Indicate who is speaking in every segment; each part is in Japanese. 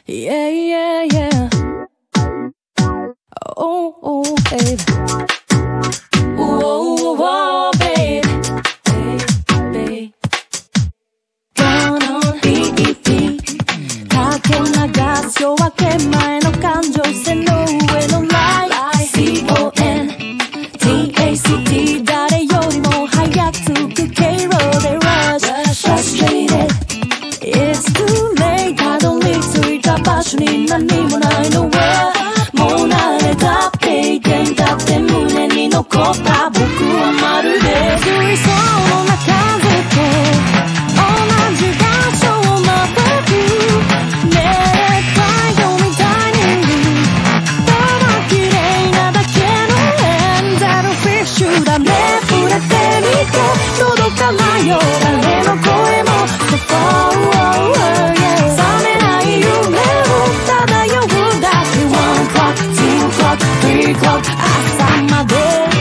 Speaker 1: Yeah, yeah, yeah. Oh, oh, babe. Whoa, whoa, whoa, babe. Babe, babe. Gone on, beep, beep, beep. かけ流す夜明け前の感情線の上のライト CONTACT 誰よりも早く着く経路で Rush Frustrated It's too late たどり着いた場所に何もないのはもう慣れたっていてんだって胸に残った僕はまるで水槽の中ずっと同じ場所を待ってるねえ太陽みたいにただ綺麗なだけのエンゼルフィッシュだね触れてみて届かないよ誰の声も冷めない夢を漂うだけ 1 o'clock, 2 o'clock, 3 o'clock 朝まで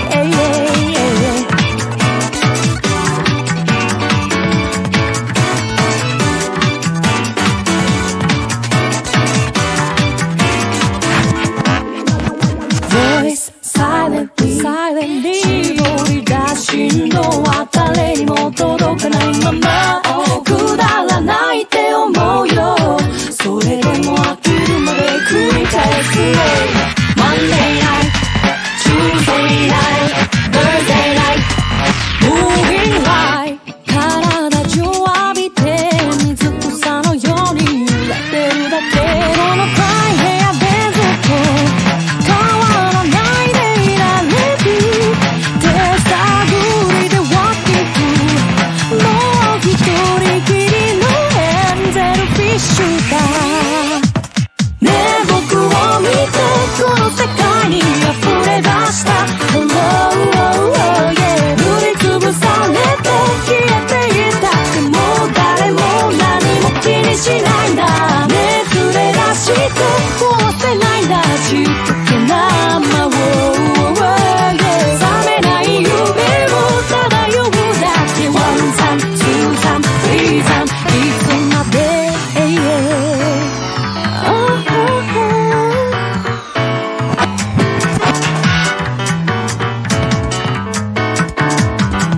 Speaker 1: Silently 絞り出しのは誰にも届かないままくだらないって思うよそれでも飽きるまで繰り返す Monday night Tuesday night Thursday night Moving light 体中浴びて水草のように揺れてるだけこの暗い部屋でずっと変わらないでいられる手探りで Walking through もう一人きりのエンゼルフィッシュだねえ僕を見てこの世界に溢れ出した Hello, yeah 塗りつぶされて消えていたでも誰も何も気にしないんだねえ連れ出して壊せないんだちっとけなまを冷めない夢を漂うだけ 1 time, 2 time, 3 time いつまで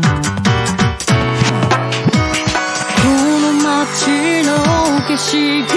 Speaker 1: この街の景色